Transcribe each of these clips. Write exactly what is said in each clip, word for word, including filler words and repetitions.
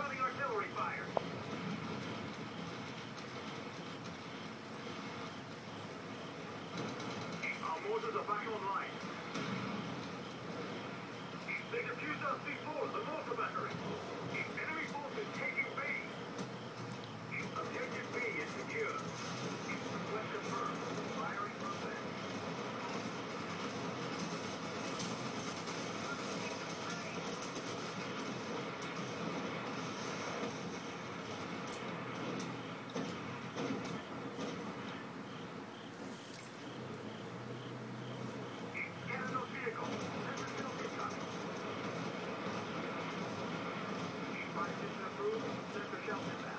incoming artillery fire. Our mortars are back online. They defused our C four, the mortar battery. Enemy forces taking B. Objective B is secure. Request confirmed. Firing from there. Cannonball vehicle. Never kill incoming. Fire mission approved. Sector shelter bound.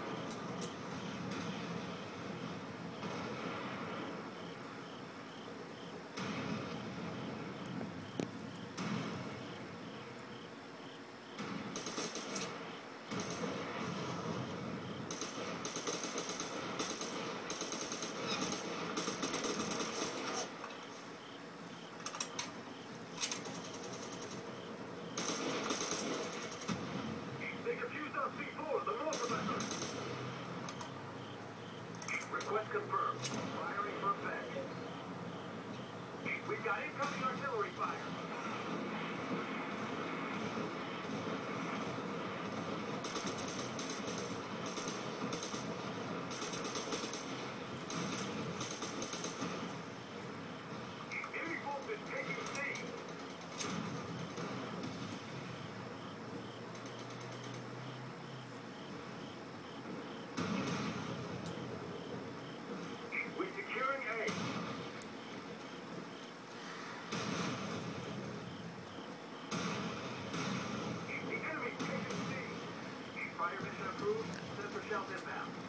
They defused our C four, the mortar battery. Request confirmed. Firing for effect. We've got incoming artillery fire. Enemy forces taking C. We're securing A. The enemy's taking C. Fire mission approved. Sensor shells inbound.